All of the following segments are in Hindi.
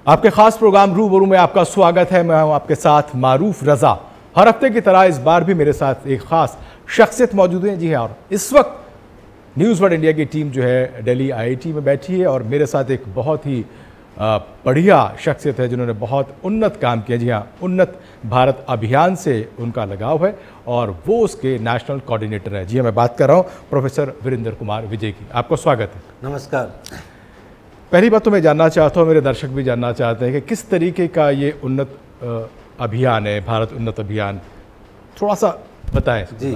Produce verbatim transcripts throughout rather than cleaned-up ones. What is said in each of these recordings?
आपके खास प्रोग्राम रूबरू में आपका स्वागत है। मैं हूं आपके साथ मारूफ रजा। हर हफ्ते की तरह इस बार भी मेरे साथ एक खास शख्सियत मौजूद है। जी हाँ, और इस वक्त न्यूज़ वर्ल्ड इंडिया की टीम जो है दिल्ली आई आई टी में बैठी है और मेरे साथ एक बहुत ही बढ़िया शख्सियत है जिन्होंने बहुत उन्नत काम किया। जी हाँ, उन्नत भारत अभियान से उनका लगाव है और वो उसके नेशनल कोऑर्डिनेटर है। जी हाँ, मैं बात कर रहा हूँ प्रोफेसर वीरेंद्र कुमार विजय की। आपको स्वागत है। नमस्कार। पहली बात तो मैं जानना चाहता हूँ, मेरे दर्शक भी जानना चाहते हैं कि किस तरीके का ये उन्नत अभियान है, भारत उन्नत अभियान, थोड़ा सा बताएं। जी,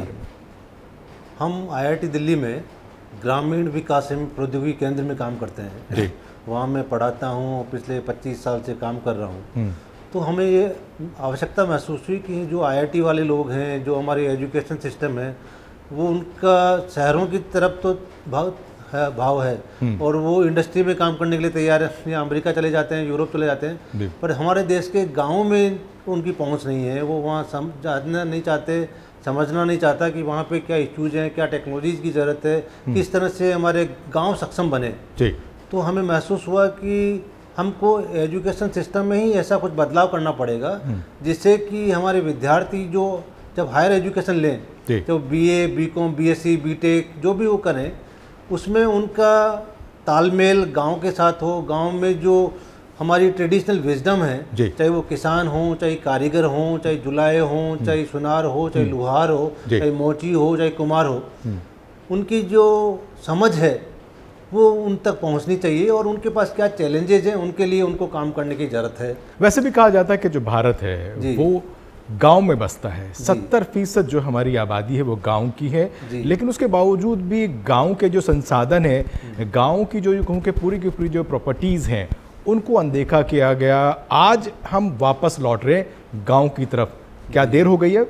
हम आई आई टी दिल्ली में ग्रामीण विकास एवं प्रौद्योगिकी केंद्र में काम करते हैं। जी, वहाँ मैं पढ़ाता हूँ, पिछले पच्चीस साल से काम कर रहा हूँ। तो हमें ये आवश्यकता महसूस हुई कि जो आई आई टी वाले लोग हैं, जो हमारे एजुकेशन सिस्टम है, वो उनका शहरों की तरफ तो बहुत है भाव है और वो इंडस्ट्री में काम करने के लिए तैयार है, या अमेरिका चले जाते हैं, यूरोप चले जाते हैं, पर हमारे देश के गाँव में उनकी पहुँच नहीं है। वो वहाँ समझना नहीं चाहते, समझना नहीं चाहता कि वहाँ पे क्या इश्यूज हैं, क्या टेक्नोलॉजीज की ज़रूरत है, किस तरह से हमारे गांव सक्षम बने। जी। तो हमें महसूस हुआ कि हमको एजुकेशन सिस्टम में ही ऐसा कुछ बदलाव करना पड़ेगा जिससे कि हमारे विद्यार्थी जो जब हायर एजुकेशन लें, तो B A, B Com, B S C, B Tech जो भी वो करें, उसमें उनका तालमेल गांव के साथ हो। गांव में जो हमारी ट्रेडिशनल विजडम है, चाहे वो किसान हो, चाहे कारीगर हो, चाहे जुलाहे हो, चाहे सुनार हो, चाहे लुहार हो, चाहे मोची हो, चाहे कुमार हो, उनकी जो समझ है वो उन तक पहुंचनी चाहिए और उनके पास क्या चैलेंजेज हैं उनके लिए उनको काम करने की ज़रूरत है। वैसे भी कहा जाता है कि जो भारत है वो गांव में बसता है। सत्तर फीसद जो हमारी आबादी है वो गांव की है, लेकिन उसके बावजूद भी गांव के जो संसाधन है, गांव की जो कहूँ कि पूरी की पूरी जो प्रॉपर्टीज़ हैं, उनको अनदेखा किया गया। आज हम वापस लौट रहे हैं गांव की तरफ। क्या देर हो गई है?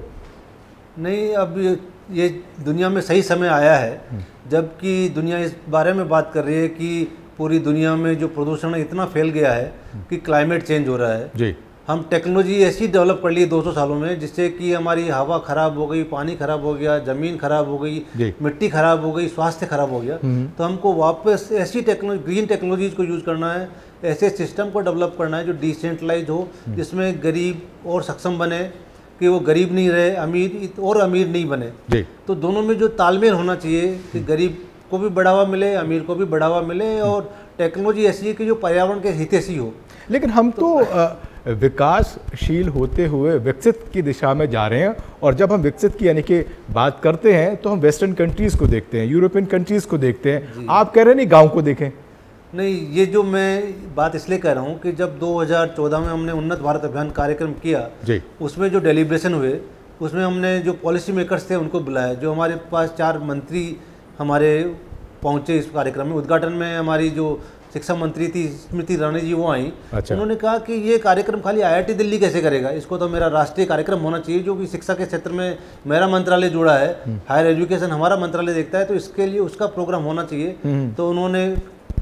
नहीं, अब ये दुनिया में सही समय आया है जबकि दुनिया इस बारे में बात कर रही है कि पूरी दुनिया में जो प्रदूषण इतना फैल गया है कि क्लाइमेट चेंज हो रहा है। जी। हम टेक्नोलॉजी ऐसी डेवलप कर ली दो सौ सालों में जिससे कि हमारी हवा खराब हो गई, पानी खराब हो गया, ज़मीन खराब हो गई, मिट्टी खराब हो गई, स्वास्थ्य खराब हो गया। तो हमको वापस ऐसी टेक्नोलॉजी, ग्रीन टेक्नोलॉजीज को यूज़ करना है, ऐसे सिस्टम को डेवलप करना है जो डिसेंट्रलाइज हो, जिसमें गरीब और सक्षम बने, कि वो गरीब नहीं रहे, अमीर और अमीर नहीं बने। जी। तो दोनों में जो तालमेल होना चाहिए कि गरीब को भी बढ़ावा मिले, अमीर को भी बढ़ावा मिले, और टेक्नोलॉजी ऐसी है कि जो पर्यावरण के हितैषी हो। लेकिन हम तो विकासशील होते हुए विकसित की दिशा में जा रहे हैं, और जब हम विकसित की यानी कि बात करते हैं तो हम वेस्टर्न कंट्रीज़ को देखते हैं, यूरोपियन कंट्रीज़ को देखते हैं। आप कह रहे हैं नहीं गाँव को देखें? नहीं, ये जो मैं बात इसलिए कह रहा हूँ कि जब दो हज़ार चौदह में हमने उन्नत भारत अभियान कार्यक्रम किया, जी, उसमें जो डेलिब्रेशन हुए उसमें हमने जो पॉलिसी मेकर्स थे उनको बुलाया। जो हमारे पास चार मंत्री हमारे पहुँचे इस कार्यक्रम में। उद्घाटन में हमारी जो शिक्षा मंत्री थी स्मृति ईरानी जी वो आई। अच्छा। उन्होंने कहा कि ये कार्यक्रम खाली आई आई टी दिल्ली कैसे करेगा, इसको तो मेरा राष्ट्रीय कार्यक्रम होना चाहिए, जो कि शिक्षा के क्षेत्र में मेरा मंत्रालय जुड़ा है, हायर एजुकेशन हमारा मंत्रालय देखता है, तो इसके लिए उसका प्रोग्राम होना चाहिए। तो उन्होंने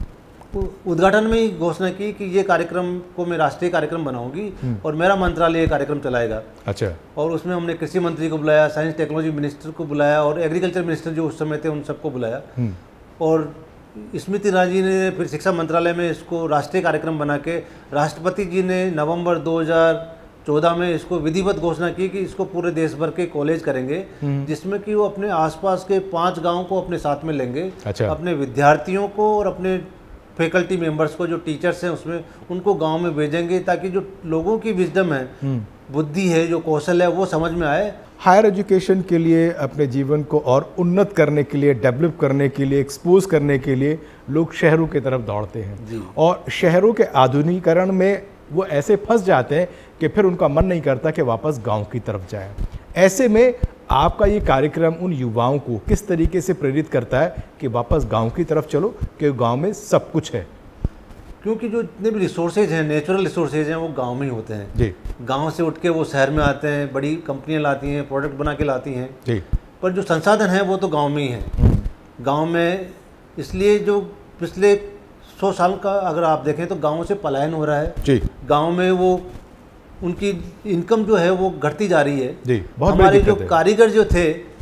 उद्घाटन में ही घोषणा की कि ये कार्यक्रम को मैं राष्ट्रीय कार्यक्रम बनाऊंगी और मेरा मंत्रालय ये कार्यक्रम चलाएगा। अच्छा। और उसमें हमने कृषि मंत्री को बुलाया, साइंस टेक्नोलॉजी मिनिस्टर को बुलाया और एग्रीकल्चर मिनिस्टर जो उस समय थे उन सबको बुलाया। और स्मृति ईरानी जी ने फिर शिक्षा मंत्रालय में इसको राष्ट्रीय कार्यक्रम बना के, राष्ट्रपति जी ने नवंबर दो हज़ार चौदह में इसको विधिवत घोषणा की कि इसको पूरे देश भर के कॉलेज करेंगे, जिसमें कि वो अपने आसपास के पांच गाँव को अपने साथ में लेंगे। अच्छा। अपने विद्यार्थियों को और अपने फैकल्टी मेंबर्स को, जो टीचर्स हैं उसमें, उनको गांव में भेजेंगे ताकि जो लोगों की विजडम है, बुद्धि है, जो कौशल है, वो समझ में आए। हायर एजुकेशन के लिए, अपने जीवन को और उन्नत करने के लिए, डेवलप करने के लिए, एक्सपोज करने के लिए लोग शहरों की तरफ दौड़ते हैं और शहरों के आधुनिकीकरण में वो ऐसे फंस जाते हैं कि फिर उनका मन नहीं करता कि वापस गाँव की तरफ जाए। ऐसे में आपका ये कार्यक्रम उन युवाओं को किस तरीके से प्रेरित करता है कि वापस गांव की तरफ चलो, कि गांव में सब कुछ है? क्योंकि जो जितने भी रिसोर्सेज हैं, नेचुरल रिसोर्सेज हैं, वो गांव में ही होते हैं। जी। गांव से उठ के वो शहर में आते हैं, बड़ी कंपनियां लाती हैं, प्रोडक्ट बना के लाती हैं। जी। पर जो संसाधन है वो तो गाँव में ही है। गाँव में इसलिए जो पिछले सौ साल का अगर आप देखें तो गाँव से पलायन हो रहा है। जी। गाँव में वो उनकी इनकम जो है वो घटती जा रही है। जी, बहुत हमारे जो कारीगर जो थे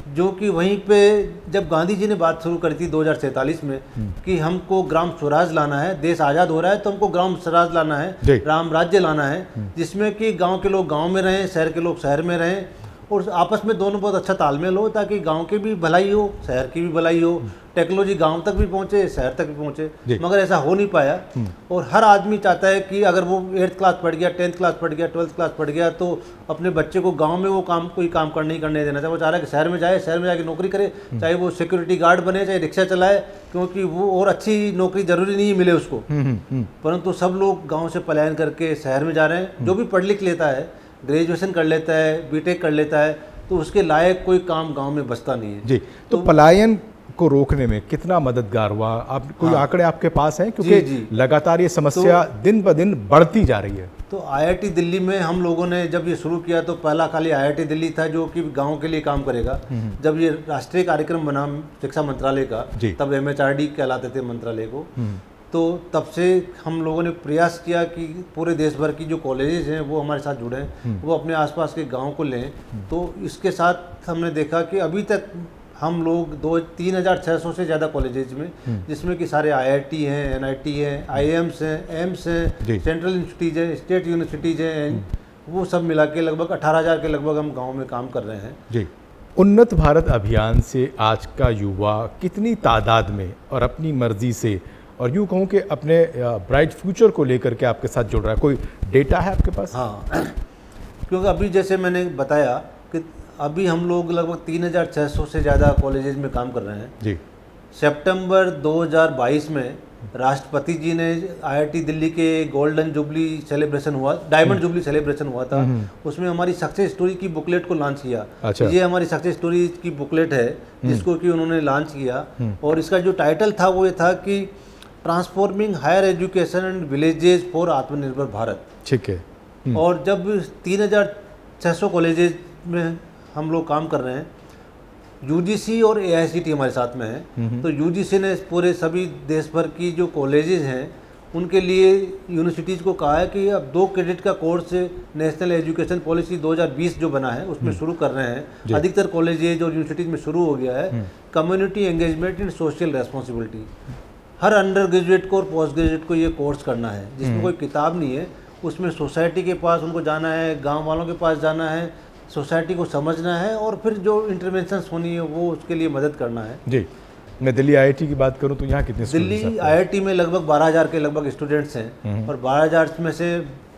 जो कि वहीं पे जब गांधी जी ने बात शुरू करी थी दो हज़ार सैंतालीस में कि हमको ग्राम स्वराज लाना है, देश आज़ाद हो रहा है तो हमको ग्राम स्वराज लाना है, राम राज्य लाना है, जिसमें कि गांव के लोग गांव में रहें, शहर के लोग शहर में रहें और आपस में दोनों बहुत अच्छा तालमेल हो, ताकि गांव की भी भलाई हो, शहर की भी भलाई हो, टेक्नोलॉजी गांव तक भी पहुंचे, शहर तक भी पहुंचे। मगर ऐसा हो नहीं पाया और हर आदमी चाहता है कि अगर वो एट्थ क्लास पढ़ गया, टेंथ क्लास पढ़ गया, ट्वेल्थ क्लास पढ़ गया तो अपने बच्चे को गांव में वो काम कोई काम करने ही करने देना चाहिए। वो चाह रहा है कि शहर में जाए, शहर में जाके नौकरी करे, चाहे वो सिक्योरिटी गार्ड बने, चाहे रिक्शा चलाए, क्योंकि वो और अच्छी नौकरी जरूरी नहीं मिले उसको। परंतु सब लोग गाँव से पलायन करके शहर में जा रहे हैं। जो भी पढ़ लिख लेता है, ग्रेजुएशन कर लेता है, बीटेक कर लेता है, तो उसके लायक कोई काम गांव में बचता नहीं है। जी, तो, तो पलायन को रोकने में कितना मददगार हुआ? आप कोई हाँ, आंकड़े आपके पास हैं? क्योंकि जी, जी, लगातार ये समस्या तो, दिन ब दिन बढ़ती जा रही है। तो आईआईटी दिल्ली में हम लोगों ने जब ये शुरू किया तो पहला खाली आईआईटी दिल्ली था जो कि गांव के लिए काम करेगा। जब ये राष्ट्रीय कार्यक्रम बना शिक्षा मंत्रालय का, तब एमएचआरडी कहलाते थे मंत्रालय को, तो तब से हम लोगों ने प्रयास किया कि पूरे देश भर की जो कॉलेजेस हैं वो हमारे साथ जुड़े, वो अपने आसपास के गांव को लें। तो इसके साथ हमने देखा कि अभी तक हम लोग दो तीन हज़ार छः सौ से ज़्यादा कॉलेजेस में, जिसमें कि सारे आईआईटी हैं, एनआईटी हैं, आईएम्स हैं, एम्स हैं, सेंट्रल इंस्टीट्यूट हैं, स्टेट यूनिवर्सिटीज़ हैं, वो सब मिला के लगभग अठारह हज़ार के लगभग हम गाँव में काम कर रहे हैं। जी, उन्नत भारत अभियान से आज का युवा कितनी तादाद में और अपनी मर्जी से और यूँ कहूँ कि अपने ब्राइट फ्यूचर को लेकर के आपके साथ जुड़ रहा है? कोई डेटा है आपके पास? हाँ, क्योंकि अभी जैसे मैंने बताया कि अभी हम लोग लगभग तीन हज़ार छः सौ से ज़्यादा कॉलेजेस में काम कर रहे हैं। जी, सितंबर दो हज़ार बाईस में राष्ट्रपति जी ने आईआईटी दिल्ली के गोल्डन जुबली सेलिब्रेशन हुआ, डायमंड जुबली सेलिब्रेशन हुआ था, उसमें हमारी सक्सेस स्टोरी की बुकलेट को लॉन्च किया। अच्छा। ये हमारी सक्सेस स्टोरी की बुकलेट है जिसको कि उन्होंने लॉन्च किया और इसका जो टाइटल था वो ये था कि transforming higher education and villages for Atmanirbhar Bharat. ठीक है। और जब तीन हज़ार छः सौ कॉलेजेस में हम लोग काम कर रहे हैं, यूजीसी और एआईसीटी हमारे साथ में है, तो यूजीसी ने पूरे सभी देश भर की जो कॉलेजेस हैं उनके लिए यूनिवर्सिटीज़ को कहा है कि अब दो क्रेडिट का कोर्स नेशनल एजुकेशन पॉलिसी दो हज़ार बीस जो बना है उसमें शुरू कर रहे हैं। अधिकतर कॉलेजेज और यूनिवर्सिटीज़ में शुरू हो गया है community engagement and social responsibility. हर अंडर ग्रेजुएट को और पोस्ट ग्रेजुएट को ये कोर्स करना है, जिसमें कोई किताब नहीं है, उसमें सोसाइटी के पास उनको जाना है, गांव वालों के पास जाना है, सोसाइटी को समझना है और फिर जो इंटरवेंशंस होनी है वो उसके लिए मदद करना है। जी, मैं दिल्ली आईआईटी की बात करूं तो यहाँ कितने दिल्ली आईआईटी में लगभग बारह हज़ार के लगभग स्टूडेंट्स हैं और बारह हज़ार में से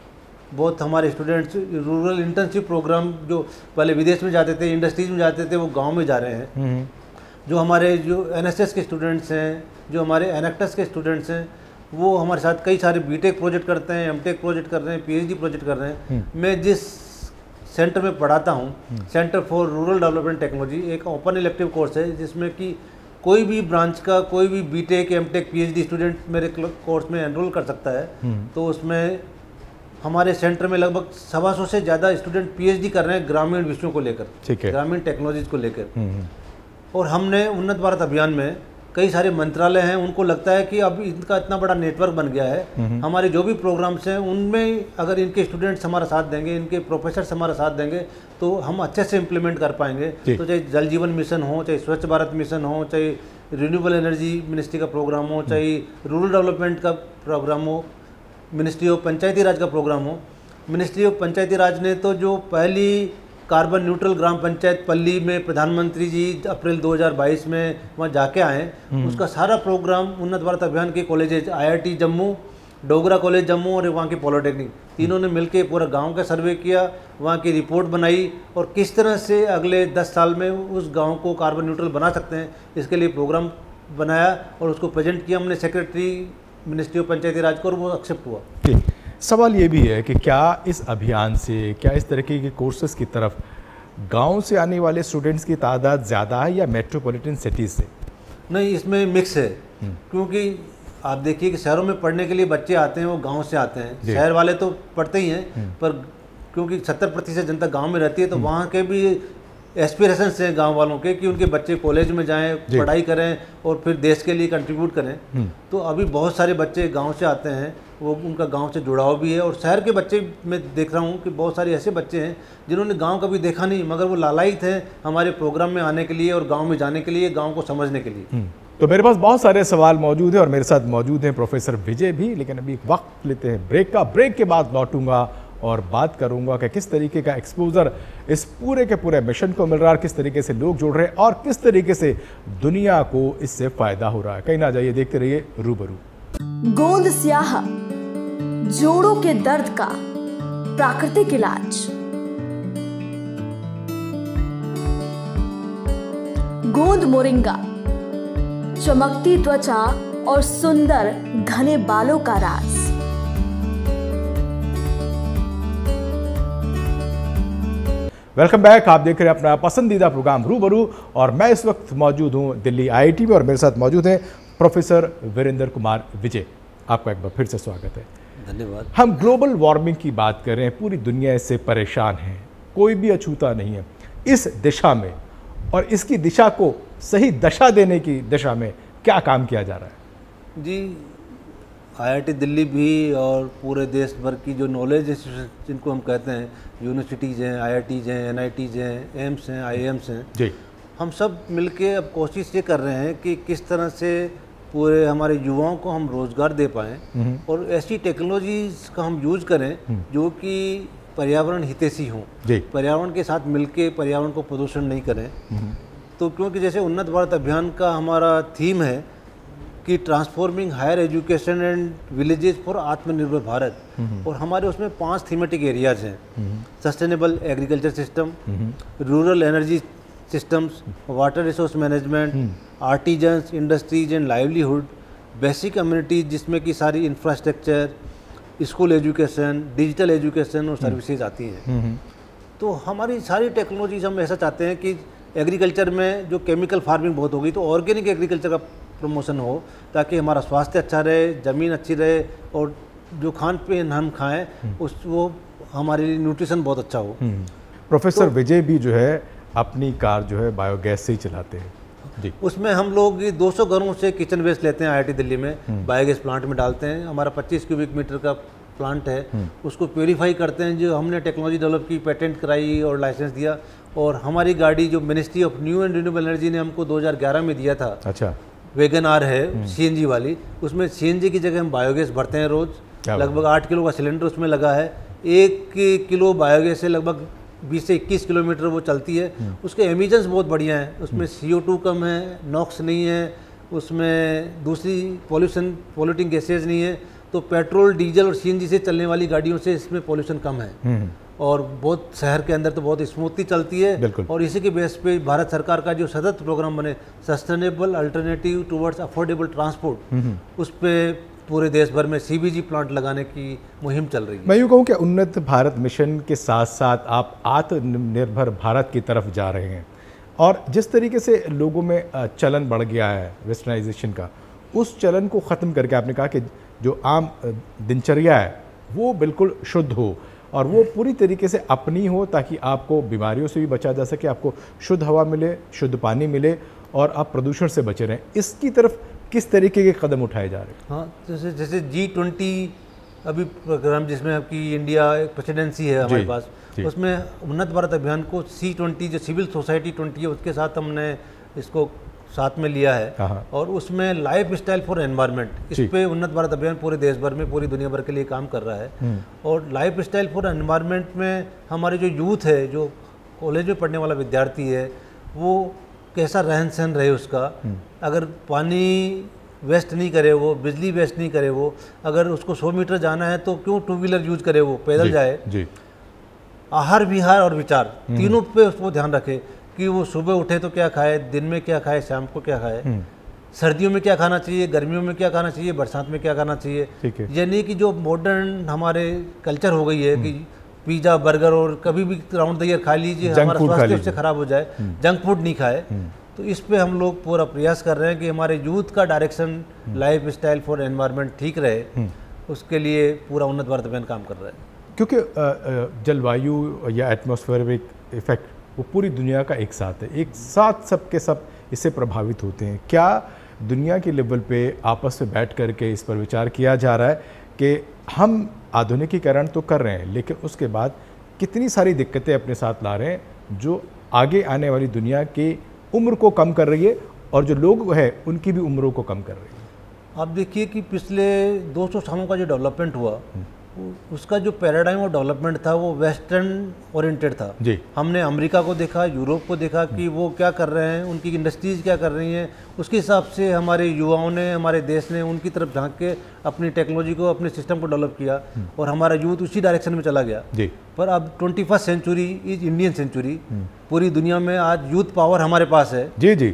बहुत हमारे स्टूडेंट्स रूरल इंटर्नशिप प्रोग्राम जो पहले विदेश में जाते थे, इंडस्ट्रीज में जाते थे, वो गाँव में जा रहे हैं। जो हमारे जो एनएसएस के स्टूडेंट्स हैं, जो हमारे एनेक्टस के स्टूडेंट्स हैं, वो हमारे साथ कई सारे बीटेक प्रोजेक्ट करते हैं, एमटेक प्रोजेक्ट कर रहे हैं, पीएचडी प्रोजेक्ट कर रहे हैं। मैं जिस सेंटर में पढ़ाता हूँ, centre for rural development technology, एक ओपन इलेक्टिव कोर्स है जिसमें कि कोई भी ब्रांच का कोई भी बीटेक, एमटेक, पीएचडी स्टूडेंट मेरे कोर्स में एनरोल कर सकता है। तो उसमें हमारे सेंटर में लगभग सवा सौ से ज़्यादा स्टूडेंट पीएचडी कर रहे हैं ग्रामीण विषयों को लेकर, ग्रामीण टेक्नोलॉजीज को लेकर। और हमने उन्नत भारत अभियान में कई सारे मंत्रालय हैं, उनको लगता है कि अब इनका इतना बड़ा नेटवर्क बन गया है, हमारे जो भी प्रोग्राम्स हैं उनमें अगर इनके स्टूडेंट्स हमारा साथ देंगे, इनके प्रोफेसर्स हमारा साथ देंगे तो हम अच्छे से इम्प्लीमेंट कर पाएंगे। तो चाहे जल जीवन मिशन हो, चाहे स्वच्छ भारत मिशन हो, चाहे रिन्यूएबल एनर्जी मिनिस्ट्री का प्रोग्राम हो, चाहे रूरल डेवलपमेंट का प्रोग्राम हो, मिनिस्ट्री ऑफ पंचायती राज का प्रोग्राम हो। मिनिस्ट्री ऑफ पंचायती राज ने तो जो पहली कार्बन न्यूट्रल ग्राम पंचायत पल्ली में प्रधानमंत्री जी अप्रैल दो हज़ार बाईस में वहाँ जाके आए, उसका सारा प्रोग्राम उन्नत भारत अभियान के colleges IIT Jammu, Dogra college Jammu और वहाँ की पॉलिटेक्निक तीनों ने मिलके पूरा गांव का सर्वे किया, वहाँ की रिपोर्ट बनाई और किस तरह से अगले दस साल में उस गांव को कार्बन न्यूट्रल बना सकते हैं, इसके लिए प्रोग्राम बनाया और उसको प्रेजेंट किया हमने secretary ministry of Panchayati Raj को और वो एक्सेप्ट हुआ। सवाल ये भी है कि क्या इस अभियान से, क्या इस तरीके के कोर्सेज की तरफ गांव से आने वाले स्टूडेंट्स की तादाद ज़्यादा है या मेट्रोपॉलिटन सिटीज़ से? नहीं, इसमें मिक्स है, क्योंकि आप देखिए कि शहरों में पढ़ने के लिए बच्चे आते हैं वो गांव से आते हैं, शहर वाले तो पढ़ते ही हैं, पर क्योंकि सत्तर प्रतिशत जनता गांव में रहती है तो वहाँ के भी एस्पिरेशंस हैं गांव वालों के कि उनके बच्चे कॉलेज में जाएं, पढ़ाई करें और फिर देश के लिए कंट्रीब्यूट करें। तो अभी बहुत सारे बच्चे गांव से आते हैं वो उनका गांव से जुड़ाव भी है। और शहर के बच्चे मैं देख रहा हूँ कि बहुत सारे ऐसे बच्चे हैं जिन्होंने गांव कभी देखा नहीं, मगर वो लालायित हैं हमारे प्रोग्राम में आने के लिए और गांव में जाने के लिए, गांव को समझने के लिए। तो मेरे पास बहुत सारे सवाल मौजूद हैं और मेरे साथ मौजूद हैं प्रोफेसर विजय भी, लेकिन अभी वक्त लेते हैं ब्रेक का। ब्रेक के बाद लौटूंगा और बात करूंगा कि किस तरीके का एक्सपोजर इस पूरे के पूरे मिशन को मिल रहा है, किस तरीके से लोग जुड़ रहे हैं और किस तरीके से दुनिया को इससे फायदा हो रहा है। कहीं ना जाइए, देखते रहिए रूबरू। गोंद स्याह, जोड़ों के दर्द का प्राकृतिक इलाज। गोंद मोरिंगा, चमकती त्वचा और सुंदर घने बालों का राज। Welcome back. आप देख रहे हैं अपना पसंदीदा प्रोग्राम रूबरू और मैं इस वक्त मौजूद हूं दिल्ली आईआईटी में और मेरे साथ मौजूद हैं प्रोफेसर वीरेंद्र कुमार विजय। आपका एक बार फिर से स्वागत है। धन्यवाद। हम ग्लोबल वार्मिंग की बात कर रहे हैं, पूरी दुनिया इससे परेशान है, कोई भी अछूता नहीं है इस दिशा में, और इसकी दिशा को सही दशा देने की दिशा में क्या काम किया जा रहा है? जी, आईआईटी दिल्ली भी और पूरे देश भर की जो नॉलेज इंस्टीट्यूशन जिनको हम कहते हैं, यूनिवर्सिटीज़ हैं, आईआईटीज़ हैं, एनआईटीज़ हैं, एम्स हैं, आईएम्स हैं जी, हम सब मिलके अब कोशिश ये कर रहे हैं कि किस तरह से पूरे हमारे युवाओं को हम रोज़गार दे पाएँ और ऐसी टेक्नोलॉजीज़ का हम यूज़ करें जो कि पर्यावरण हितैषी हों, पर्यावरण के साथ मिलके पर्यावरण को प्रदूषण नहीं करें। तो क्योंकि जैसे उन्नत भारत अभियान का हमारा थीम है कि transforming higher education and villages for Atmanirbhar Bharat, और हमारे उसमें पांच थीमेटिक एरियाज हैं: sustainable agriculture system, rural energy systems, water resource management, artisans, industries and livelihood, basic communities जिसमें कि सारी infrastructure, school education, digital education और सर्विसेज आती हैं। तो हमारी सारी टेक्नोलॉजीज हम ऐसा चाहते हैं कि एग्रीकल्चर में जो केमिकल फार्मिंग बहुत होगी तो ऑर्गेनिक एग्रीकल्चर का प्रमोशन हो, ताकि हमारा स्वास्थ्य अच्छा रहे, ज़मीन अच्छी रहे और जो खान पीन हम खाएं उस वो हमारे लिए न्यूट्रिशन बहुत अच्छा हो। प्रोफेसर तो, विजय भी जो है अपनी कार जो है बायोगैस से ही चलाते हैं जी। उसमें हम लोग दो सौ घरों से किचन वेस्ट लेते हैं आईआईटी दिल्ली में, बायोगैस प्लांट में डालते हैं। हमारा पच्चीस क्यूबिक मीटर का प्लांट है, उसको प्योरीफाई करते हैं, जो हमने टेक्नोलॉजी डेवलप की, पेटेंट कराई और लाइसेंस दिया। और हमारी गाड़ी जो ministry of new and renewable energy ने हमको दो हज़ार ग्यारह में दिया था, अच्छा, वैगन आर है सीएनजी वाली, उसमें सीएनजी की जगह हम बायोगैस भरते हैं रोज़। लगभग आठ किलो का सिलेंडर उसमें लगा है, एक किलो बायोगैस से लगभग बीस से इक्कीस किलोमीटर वो चलती है। उसके एमिशंस बहुत बढ़िया हैं, उसमें सी ओ टू कम है, नॉक्स नहीं है, उसमें दूसरी पॉल्यूशन पॉल्यूटिंग गैसेज नहीं है। तो पेट्रोल, डीजल और सीएनजी से चलने वाली गाड़ियों से इसमें पॉल्यूशन कम है और बहुत शहर के अंदर तो बहुत स्मूथली चलती है। और इसी के बेस पे भारत सरकार का जो सतत प्रोग्राम बने, sustainable alternative towards affordable transport, उस पर पूरे देश भर में सीबीजी प्लांट लगाने की मुहिम चल रही है। मैं यूँ कहूँ कि उन्नत भारत मिशन के साथ साथ आप आत्मनिर्भर भारत की तरफ जा रहे हैं, और जिस तरीके से लोगों में चलन बढ़ गया है वेस्टर्नाइजेशन का, उस चलन को ख़त्म करके आपने कहा कि जो आम दिनचर्या है वो बिल्कुल शुद्ध हो और वो पूरी तरीके से अपनी हो, ताकि आपको बीमारियों से भी बचा जा सके, आपको शुद्ध हवा मिले, शुद्ध पानी मिले और आप प्रदूषण से बचे रहें। इसकी तरफ किस तरीके के कदम उठाए जा रहे हैं? हाँ, जैसे जैसे जी ट्वेंटी अभी प्रोग्राम जिसमें आपकी इंडिया प्रेसिडेंसी है हमारे पास, उसमें उन्नत भारत अभियान को सी ट्वेंटी जो सिविल सोसाइटी ट्वेंटी है उसके साथ हमने इसको साथ में लिया है। और उसमें लाइफ स्टाइल फॉर एनवायरनमेंट, इस पे उन्नत भारत अभियान पूरे देश भर में, पूरी दुनिया भर के लिए काम कर रहा है। और लाइफ स्टाइल फॉर एनवायरनमेंट में हमारे जो यूथ है, जो कॉलेज में पढ़ने वाला विद्यार्थी है, वो कैसा रहन सहन रहे उसका, अगर पानी वेस्ट नहीं करे वो, बिजली वेस्ट नहीं करे वो, अगर उसको सौ मीटर जाना है तो क्यों टू व्हीलर यूज करे, वो पैदल जाए जी। आहार विहार और विचार तीनों पे उसको ध्यान रखे कि वो सुबह उठे तो क्या खाए, दिन में क्या खाए, शाम को क्या खाए, सर्दियों में क्या खाना चाहिए, गर्मियों में क्या खाना चाहिए, बरसात में क्या खाना चाहिए। यानी कि जो मॉडर्न हमारे कल्चर हो गई है कि पिज़्ज़ा, बर्गर और कभी भी राउंड द ईयर खा लीजिए, हमारा स्वास्थ्य उससे खराब हो जाए, जंक फूड नहीं खाए। तो इस पे हम लोग पूरा प्रयास कर रहे हैं कि हमारे यूथ का direction lifestyle for environment ठीक रहे, उसके लिए पूरा उन्नत भारत अभियान काम कर रहा है। क्योंकि जलवायु या एटमॉस्फेरिक इफेक्ट वो पूरी दुनिया का एक साथ है, एक साथ सब के सब इससे प्रभावित होते हैं। क्या दुनिया के लेवल पे आपस में बैठ करके इस पर विचार किया जा रहा है कि हम आधुनिकीकरण तो कर रहे हैं, लेकिन उसके बाद कितनी सारी दिक्कतें अपने साथ ला रहे हैं जो आगे आने वाली दुनिया की उम्र को कम कर रही है और जो लोग हैं उनकी भी उम्रों को कम कर रही है। आप देखिए कि पिछले दो सौ सालों का जो डेवलपमेंट हुआ, उसका जो पैराडाइम और डेवलपमेंट था वो वेस्टर्न ओरिएंटेड था जी। हमने अमेरिका को देखा, यूरोप को देखा कि वो क्या कर रहे हैं, उनकी इंडस्ट्रीज क्या कर रही हैं, उसके हिसाब से हमारे युवाओं ने, हमारे देश ने उनकी तरफ झांक के अपनी टेक्नोलॉजी को, अपने सिस्टम को डेवलप किया और हमारा यूथ उसी डायरेक्शन में चला गया जी। पर अब twenty first century is Indian century, पूरी दुनिया में आज यूथ पावर हमारे पास है जी जी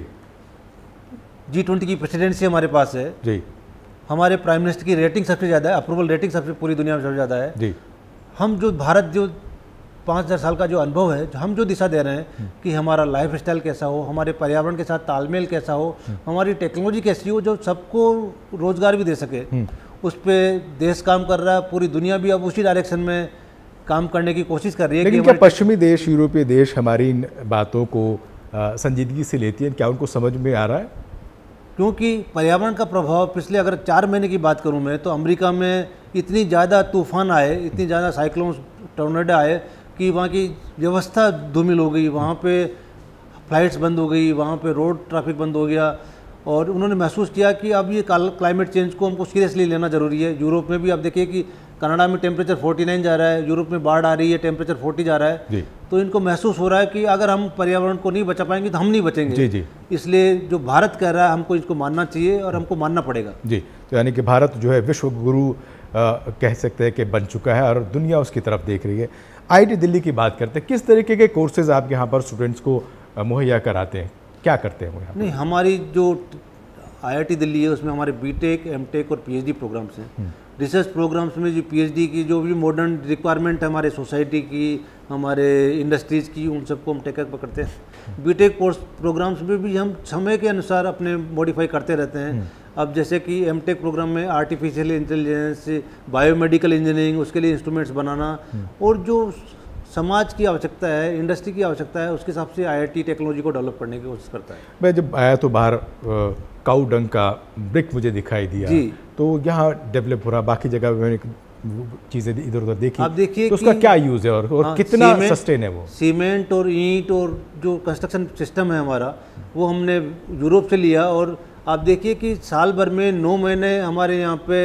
जी ट्वेंटी की प्रेसिडेंसी हमारे पास है जी। हमारे प्राइम मिनिस्टर की रेटिंग सबसे ज़्यादा है, अप्रूवल रेटिंग सबसे पूरी दुनिया में सबसे ज़्यादा है जी। हम जो भारत जो पाँच हज़ार साल का जो अनुभव है, हम जो दिशा दे रहे हैं कि हमारा लाइफ स्टाइल कैसा हो, हमारे पर्यावरण के साथ तालमेल कैसा हो, हमारी टेक्नोलॉजी कैसी हो जो सबको रोजगार भी दे सके, उस पर देश काम कर रहा है। पूरी दुनिया भी अब उसी डायरेक्शन में काम करने की कोशिश कर रही है। लेकिन क्या पश्चिमी देश, यूरोपीय देश हमारी इन बातों को आ, संजीदगी से लेती हैं? क्या उनको समझ में आ रहा है? क्योंकि पर्यावरण का प्रभाव पिछले अगर चार महीने की बात करूं मैं, तो अमेरिका में इतनी ज़्यादा तूफान आए, इतनी ज़्यादा साइक्लोन टोर्नेडो आए कि वहाँ की व्यवस्था धूमिल हो गई, वहाँ पे फ्लाइट्स बंद हो गई, वहाँ पे रोड ट्रैफिक बंद हो गया और उन्होंने महसूस किया कि अब ये क्लाइमेट चेंज को हमको सीरियसली लेना ज़रूरी है। यूरोप में भी आप देखिए कि कनाडा में टेम्परेचर उनचास जा रहा है, यूरोप में बाढ़ आ रही है, टेम्परेचर चालीस जा रहा है जी। तो इनको महसूस हो रहा है कि अगर हम पर्यावरण को नहीं बचा पाएंगे तो हम नहीं बचेंगे जी जी। इसलिए जो भारत कह रहा है हमको इसको मानना चाहिए और हमको मानना पड़ेगा जी। तो यानी कि भारत जो है विश्व गुरु कह सकते हैं कि बन चुका है और दुनिया उसकी तरफ देख रही है। आईआईटी दिल्ली की बात करते हैं, किस तरीके के कोर्सेज आप यहाँ पर स्टूडेंट्स को मुहैया कराते हैं, क्या करते हैं वो यहाँ? नहीं, हमारी जो आईआईटी दिल्ली है उसमें हमारे बीटेक, एमटेक और पीएचडी प्रोग्राम्स हैं। रिसर्च प्रोग्राम्स में जो पीएचडी की जो भी मॉडर्न रिक्वायरमेंट है हमारे सोसाइटी की, हमारे इंडस्ट्रीज़ की, उन सबको हम टेकअप करते हैं। बीटेक कोर्स प्रोग्राम्स में भी हम समय के अनुसार अपने मॉडिफाई करते रहते हैं। अब जैसे कि एमटेक प्रोग्राम में आर्टिफिशियल इंटेलिजेंस, बायोमेडिकल इंजीनियरिंग, उसके लिए इंस्ट्रूमेंट्स बनाना और जो समाज की आवश्यकता है, इंडस्ट्री की आवश्यकता है, उसके हिसाब से आईआईटी टेक्नोलॉजी को डेवलप करने की कोशिश करता है। मैं जब आया तो बाहर काऊ डंग का ब्रिक मुझे दिखाई दिया जी। तो यहाँ डेवलप हो रहा, बाकी जगह मैंने चीज़ें इधर उधर देखी। आप देखिए तो उसका क्या यूज़ है और, और हाँ, कितना सस्टेन है वो? सीमेंट और ईंट और जो कंस्ट्रक्शन सिस्टम है हमारा, वो हमने यूरोप से लिया और आप देखिए कि साल भर में नौ महीने हमारे यहाँ पे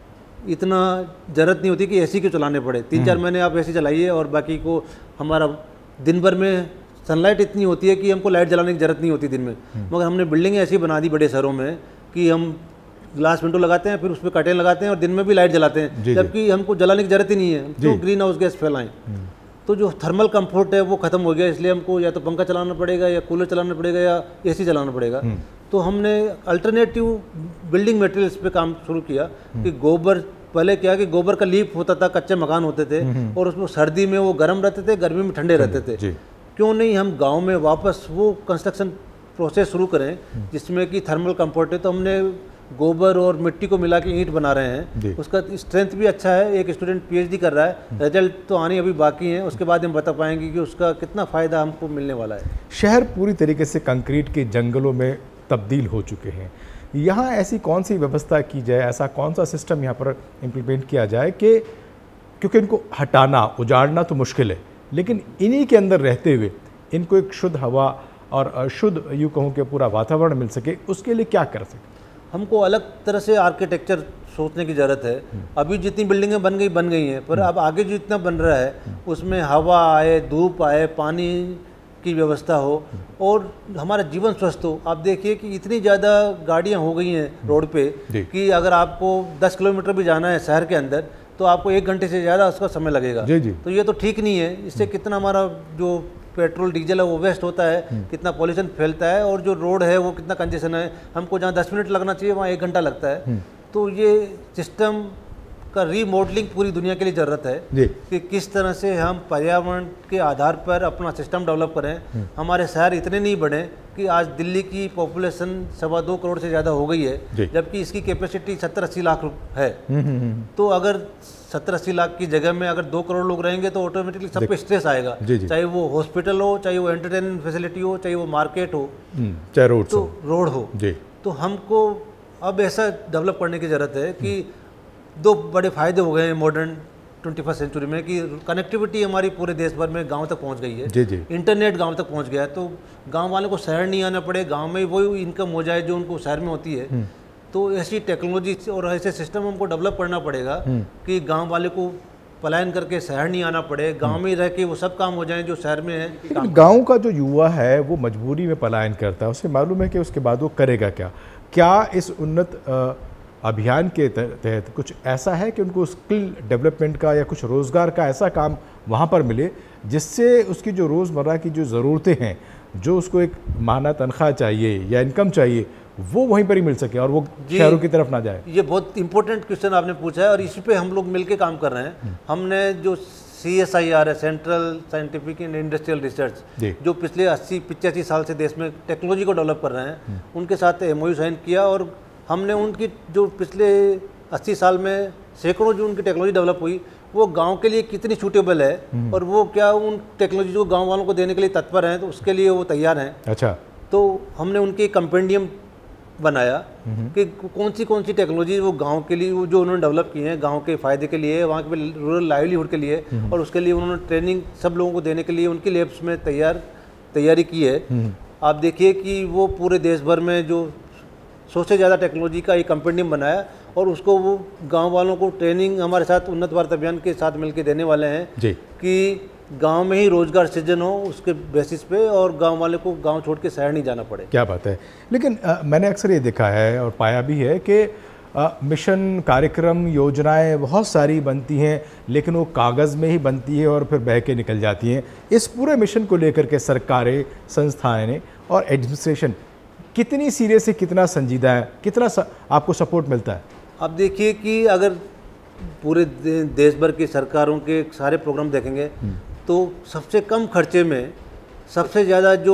इतना ज़रूरत नहीं होती कि एसी को चलाने पड़े। तीन चार महीने आप एसी चलाइए और बाकी को हमारा दिन भर में सनलाइट इतनी होती है कि हमको लाइट जलाने की ज़रूरत नहीं होती दिन में। मगर हमने बिल्डिंगें ऐसी बना दी बड़े शहरों में कि हम ग्लास विंडो लगाते हैं, फिर उस पर कर्टेन लगाते हैं और दिन में भी लाइट जलाते हैं, जबकि हमको जलाने की ज़रूरत ही नहीं है, तो ग्रीन हाउस गैस फैलाएं। तो जो थर्मल कंफर्ट है वो ख़त्म हो गया, इसलिए हमको या तो पंखा चलाना पड़ेगा या कूलर चलाना पड़ेगा या एसी चलाना पड़ेगा। तो हमने अल्टरनेटिव बिल्डिंग मटेरियल्स पे काम शुरू किया कि गोबर, पहले क्या कि गोबर का लीप होता था, कच्चे मकान होते थे और उसमें सर्दी में वो गर्म रहते थे, गर्मी में ठंडे रहते थे। क्यों नहीं हम गांव में वापस वो कंस्ट्रक्शन प्रोसेस शुरू करें जिसमें कि थर्मल कंफर्ट है। तो हमने गोबर और मिट्टी को मिला के ईंट बना रहे हैं, उसका स्ट्रेंथ भी अच्छा है। एक स्टूडेंट पीएचडी कर रहा है, रिजल्ट तो आने अभी बाकी हैं, उसके बाद हम बता पाएंगे कि उसका कितना फ़ायदा हमको मिलने वाला है। शहर पूरी तरीके से कंक्रीट के जंगलों में तब्दील हो चुके हैं, यहाँ ऐसी कौन सी व्यवस्था की जाए, ऐसा कौन सा सिस्टम यहाँ पर इम्प्लीमेंट किया जाए कि क्योंकि इनको हटाना, उजाड़ना तो मुश्किल है, लेकिन इन्हीं के अंदर रहते हुए इनको एक शुद्ध हवा और शुद्ध यूँ कहूँ कि पूरा वातावरण मिल सके, उसके लिए क्या कर सके? हमको अलग तरह से आर्किटेक्चर सोचने की ज़रूरत है। अभी जितनी बिल्डिंगें बन गई बन गई हैं, पर अब आगे जो इतना बन रहा है उसमें हवा आए, धूप आए, पानी की व्यवस्था हो और हमारा जीवन स्वस्थ हो। आप देखिए कि इतनी ज़्यादा गाड़ियाँ हो गई हैं रोड पे कि अगर आपको दस किलोमीटर भी जाना है शहर के अंदर तो आपको एक घंटे से ज़्यादा उसका समय लगेगा जी जी। तो ये तो ठीक नहीं है। इससे कितना हमारा जो पेट्रोल डीजल है वो वेस्ट होता है, कितना पॉल्यूशन फैलता है और जो रोड है वो कितना कंजेशन है। हमको जहाँ दस मिनट लगना चाहिए वहाँ एक घंटा लगता है। तो ये सिस्टम का रीमॉडलिंग पूरी दुनिया के लिए ज़रूरत है कि किस तरह से हम पर्यावरण के आधार पर अपना सिस्टम डेवलप करें। हमारे शहर इतने नहीं बढ़े कि आज दिल्ली की पॉपुलेशन सवा दो करोड़ से ज़्यादा हो गई है, जबकि इसकी कैपेसिटी सत्तर अस्सी लाख है। तो अगर सत्तर अस्सी लाख की जगह में अगर दो करोड़ लोग रहेंगे तो ऑटोमेटिकली सब पे स्ट्रेस आएगा, चाहे वो हॉस्पिटल हो, चाहे वो एंटरटेनमेंट फैसिलिटी हो, चाहे वो मार्केट हो, चाहे रोड तो रोड हो। तो हमको अब ऐसा डेवलप करने की ज़रूरत है कि दो बड़े फायदे हो गए हैं मॉडर्न ट्वेंटी फर्स्ट सेंचुरी में कि कनेक्टिविटी हमारी पूरे देश भर में गांव तक पहुंच गई है। जी जी। इंटरनेट गांव तक पहुंच गया है, तो गांव वालों को शहर नहीं आना पड़े, गांव में वही इनकम हो जाए जो उनको शहर में होती है। तो ऐसी टेक्नोलॉजी और ऐसे सिस्टम हमको डेवलप करना पड़ेगा कि गाँव वाले को पलायन करके शहर नहीं आना पड़े, गांव में रह के वो सब काम हो जाएं जो शहर में है। गांव का जो युवा है वो मजबूरी में पलायन करता है, उसे मालूम है कि उसके बाद वो करेगा क्या। क्या इस उन्नत अभियान के तहत कुछ ऐसा है कि उनको स्किल डेवलपमेंट का या कुछ रोज़गार का ऐसा काम वहाँ पर मिले जिससे उसकी जो रोज़मर्रा की जो ज़रूरतें हैं, जो उसको एक माना तनख्वाह चाहिए या इनकम चाहिए, वो वहीं पर ही मिल सके और वो शहरों की तरफ ना जाए? ये बहुत इंपॉर्टेंट क्वेश्चन आपने पूछा है और इसी पे हम लोग मिलके काम कर रहे हैं। हमने जो सी एस आई आर है, central scientific and industrial research, जो पिछले अस्सी पिचासी साल से देश में टेक्नोलॉजी को डेवलप कर रहे हैं, उनके साथ एमओयू साइन किया और हमने उनकी जो पिछले अस्सी साल में सैकड़ों जो उनकी टेक्नोलॉजी डेवलप हुई वो गांव के लिए कितनी सूटेबल है और वो क्या उन टेक्नोलॉजी को गांव वालों को देने के लिए तत्पर हैं, तो उसके लिए वो तैयार हैं। अच्छा। तो हमने उनके कंपेंडियम बनाया कि कौन सी कौन सी टेक्नोलॉजी वो गांव के लिए वो जो उन्होंने डेवलप की हैं, गांव के फ़ायदे के लिए, वहाँ के रूरल लाइवलीहुड के लिए, और उसके लिए उन्होंने ट्रेनिंग सब लोगों को देने के लिए उनकी लैब्स में तैयार तैयारी की है। आप देखिए कि वो पूरे देश भर में जो सौ से ज़्यादा टेक्नोलॉजी का एक कंपेंडियम बनाया और उसको वो गांव वालों को ट्रेनिंग हमारे साथ उन्नत भारत अभियान के साथ मिलकर देने वाले हैं जी, कि गांव में ही रोजगार सृजन हो उसके बेसिस पे और गांव वाले को गांव छोड़ के शहर नहीं जाना पड़े। क्या बात है। लेकिन आ, मैंने अक्सर ये देखा है और पाया भी है कि आ, मिशन कार्यक्रम योजनाएं बहुत सारी बनती हैं लेकिन वो कागज़ में ही बनती है और फिर बह के निकल जाती हैं। इस पूरे मिशन को लेकर के सरकारें, संस्थाएं और एडमिनिस्ट्रेशन कितनी सीरियस है, कितना संजीदा है, कितना स, आपको सपोर्ट मिलता है? आप देखिए कि अगर पूरे देश भर की सरकारों के सारे प्रोग्राम देखेंगे तो सबसे कम खर्चे में सबसे ज़्यादा जो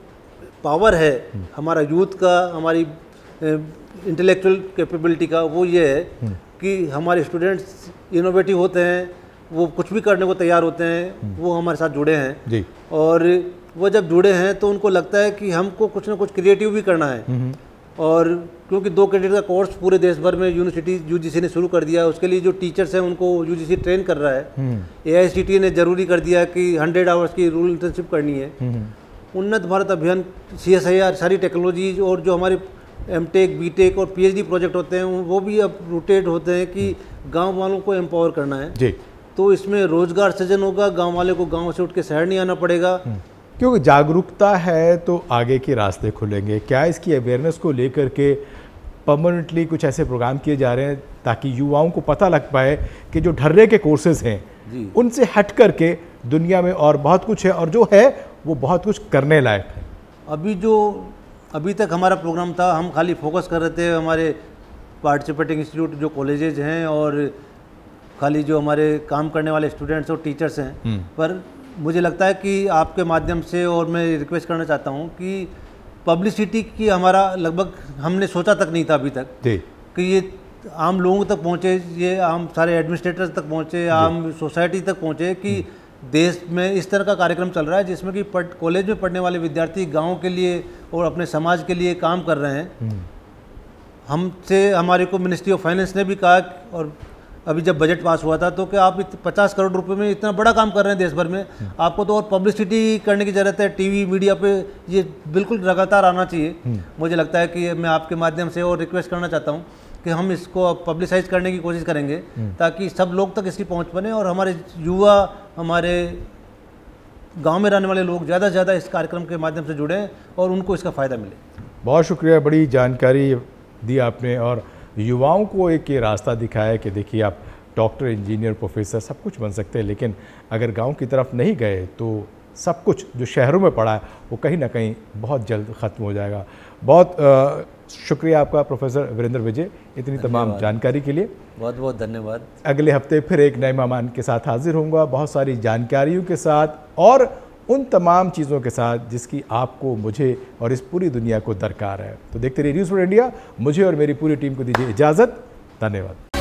पावर है हमारा यूथ का, हमारी इंटेलेक्चुअल कैपेबिलिटी का, वो ये है कि हमारे स्टूडेंट्स इनोवेटिव होते हैं, वो कुछ भी करने को तैयार होते हैं, वो हमारे साथ जुड़े हैं जी। और वो जब जुड़े हैं तो उनको लगता है कि हमको कुछ ना कुछ क्रिएटिव भी करना है। और क्योंकि दो क्रेडिट का कोर्स पूरे देश भर में यूनिवर्सिटी यूजीसी ने शुरू कर दिया है, उसके लिए जो टीचर्स हैं उनको यूजीसी ट्रेन कर रहा है। एआईसीटीई ने जरूरी कर दिया कि हंड्रेड आवर्स की रूरल इंटर्नशिप करनी है। उन्नत भारत अभियान, सीएसआईआर, सारी टेक्नोलॉजी और जो हमारे एमटेक, बीटेक और पीएचडी प्रोजेक्ट होते हैं वो भी अब रूटेड होते हैं कि गाँव वालों को एम्पावर करना है जी। तो इसमें रोजगार सृजन होगा, गाँव वाले को गाँव से उठ के शहर नहीं आना पड़ेगा। क्योंकि जागरूकता है तो आगे के रास्ते खुलेंगे। क्या इसकी अवेयरनेस को लेकर के परमानेंटली कुछ ऐसे प्रोग्राम किए जा रहे हैं ताकि युवाओं को पता लग पाए कि जो ढर्रे के कोर्सेज हैं उनसे हट करके दुनिया में और बहुत कुछ है और जो है वो बहुत कुछ करने लायक है? अभी जो अभी तक हमारा प्रोग्राम था, हम खाली फोकस कर रहे थे हमारे पार्टिसिपेटिंग इंस्टीट्यूट जो कॉलेजेज हैं और खाली जो हमारे काम करने वाले स्टूडेंट्स और टीचर्स हैं, पर मुझे लगता है कि आपके माध्यम से और मैं रिक्वेस्ट करना चाहता हूं कि पब्लिसिटी की हमारा लगभग हमने सोचा तक नहीं था अभी तक कि ये आम लोगों तक पहुंचे, ये आम सारे एडमिनिस्ट्रेटर्स तक पहुंचे, आम सोसाइटी तक पहुंचे कि देश में इस तरह का कार्यक्रम चल रहा है जिसमें कि कॉलेज में पढ़ने वाले विद्यार्थी गाँव के लिए और अपने समाज के लिए काम कर रहे हैं। हमसे हमारे को मिनिस्ट्री ऑफ फाइनेंस ने भी कहा, और अभी जब बजट पास हुआ था तो कि आप पचास करोड़ रुपए में इतना बड़ा काम कर रहे हैं देश भर में, आपको तो और पब्लिसिटी करने की ज़रूरत है, टीवी मीडिया पे ये बिल्कुल लगातार आना चाहिए। मुझे लगता है कि मैं आपके माध्यम से और रिक्वेस्ट करना चाहता हूँ कि हम इसको पब्लिसाइज करने की कोशिश करेंगे ताकि सब लोग तक इसकी पहुँच बने और हमारे युवा, हमारे गाँव में रहने वाले लोग ज़्यादा से ज़्यादा इस कार्यक्रम के माध्यम से जुड़ें और उनको इसका फ़ायदा मिले। बहुत शुक्रिया, बड़ी जानकारी दी आपने और युवाओं को एक ये रास्ता दिखाया कि देखिए आप डॉक्टर, इंजीनियर, प्रोफेसर सब कुछ बन सकते हैं, लेकिन अगर गांव की तरफ नहीं गए तो सब कुछ जो शहरों में पड़ा है वो कहीं ना कहीं बहुत जल्द ख़त्म हो जाएगा। बहुत आ, शुक्रिया आपका प्रोफेसर वीरेंद्र विजय, इतनी तमाम जानकारी के लिए बहुत बहुत धन्यवाद। अगले हफ्ते फिर एक नए मेहमान के साथ हाजिर होऊंगा, बहुत सारी जानकारियों के साथ और उन तमाम चीज़ों के साथ जिसकी आपको, मुझे और इस पूरी दुनिया को दरकार है। तो देखते रहिए न्यूज़ फॉर इंडिया। मुझे और मेरी पूरी टीम को दीजिए इजाज़त। धन्यवाद।